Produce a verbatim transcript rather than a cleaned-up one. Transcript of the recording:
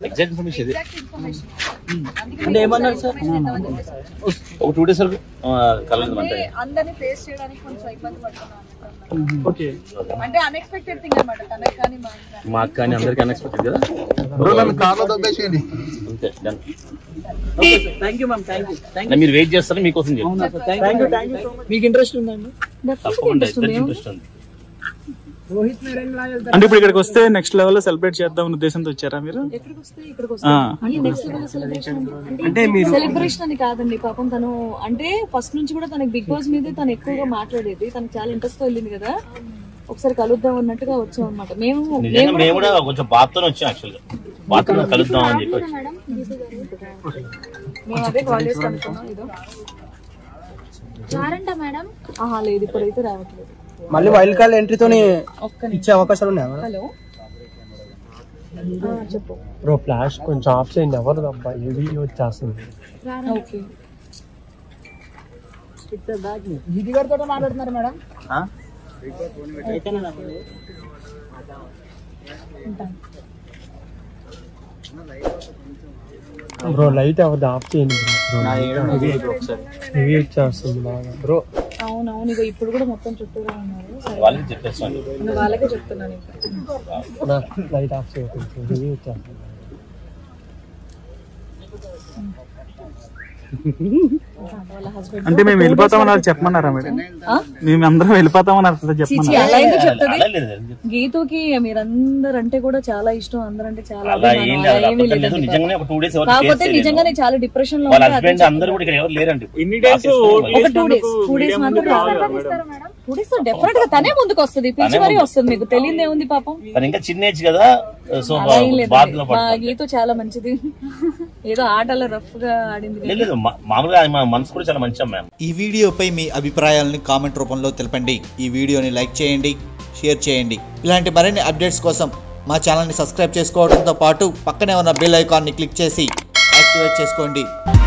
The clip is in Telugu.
ఎగ్జాక్ట్ ఇన్ఫర్మేషన్ ఇది అంటే ఏమన్నారు సార్? ఒక టూ డేస్ వరకు కలలేదు అంటే అందరిని ఫేస్ చేయడానికి కొంచెం ఇబ్బంది పడుతున్నాను. ఓకే అంటే అన్ఎక్స్పెక్టెడ్ థింగ్ అన్నమాట. తనకి కానీ మాకు కానీ అందరికి అన్ఎక్స్పెక్టెడ్ కదా. అంతే done. Okay sir, thank you ma'am, thank you thank you. మీరు వెయిట్ చేస్తారా మీకోసం చెప్పి. అవునా sir, thank you thank you so much. మీకు ఇంట్రెస్ట్ ఉందండి? తప్పకుండా ఇంట్రెస్ట్ ఉంది. అంటే ఇప్పుడు ఇక్కడికి వస్తే నెక్స్ట్ లెవెల్ లో సెలబ్రేట్ చేద్దాం అనే ఉద్దేశంతో వచ్చారా మీరు? అంటే మీరు సెలబ్రేషన్ అని కాదండి, పాపం తను అంటే ఫస్ట్ నుంచి కూడా తనకి బిగ్ బాస్ మీదే తను ఎక్కువగా మాట్లాడేది. తనకు చాలా ఇంట్రెస్ట్ తో వెళ్ళింది కదా, ఒకసారి కలుద్దాం అన్నట్టుగా వచ్చాం అనమాట. మేము మేము కూడా కొంచెం బాధతో వచ్చాం యాక్చువల్ గా, బాధతో కలుద్దాం అని చెప్పి మేము అదే కాల్ చేసి కనుక్కున్నాం. ఏదో మేడం ఆహా లేదు, ఇప్పుడైతే రావట్లేదు. మళ్ళీ వైల్డ్ కార్డ్ ఎంట్రీతోనే ఇచ్చే అవకాశాలు ఉన్నాయా? హలో చెప్పు బ్రో, ఫ్లాష్ కొంచెం ఆఫ్ చేయండి. ఎవరు అబ్బా ఏది వచ్చేస్తుంది. ఓకే జిటి గారితో మాట్లాడుతున్నారు మేడం. బ్రో లైట్ ఎవరిది ఆఫ్ చేయండి బ్రో, వచ్చేస్తుంది బాగా బ్రో. అవునవును, ఇక ఇప్పుడు కూడా మొత్తం చుట్టూగా ఉన్నారు. వాళ్ళకి చెప్పేస్తాను, వాళ్ళకే చెప్తున్నాను. లైట్ ఆఫ్ చేయండి, రివ్యూ వచ్చేస్తుంది. అంటే మేము వెళ్ళిపోతామన్నారు చెప్పమన్నారా మేడం? మేము అందరం వెళ్ళిపోతామన్నారు చెప్పమన్నారు. గీతుకి మీరందరూ అంటే కూడా చాలా ఇష్టం, అందరంటే చాలా. కాకపోతే నిజంగానే చాలా డిప్రెషన్ లో ఒక టూ డేస్ టూ డేస్ మాత్రం టూ డేస్ డెఫినెట్ గా తనే ముందుకు వస్తుంది, పిలిచి మరీ వస్తుంది. మీకు తెలియదే ఉంది పాపం, ఇంకా చిన్న ఏజ్ కదా. గీతు చాలా మంచిది, ఏదో ఆటలో రఫ్ గా ఆడింది. మనసు కూడా చాలా మంచి అమ్మాయి. ఈ వీడియోపై మీ అభిప్రాయాలను కామెంట్ రూపంలో తెలపండి. ఈ వీడియోని లైక్ చేయండి, షేర్ చేయండి. ఇలాంటి మరిన్ని అప్డేట్స్ కోసం మా ఛానల్ని సబ్స్క్రైబ్ చేసుకోవడంతో పాటు పక్కనే ఉన్న బెల్ ఐకాన్ని క్లిక్ చేసి యాక్టివేట్ చేసుకోండి.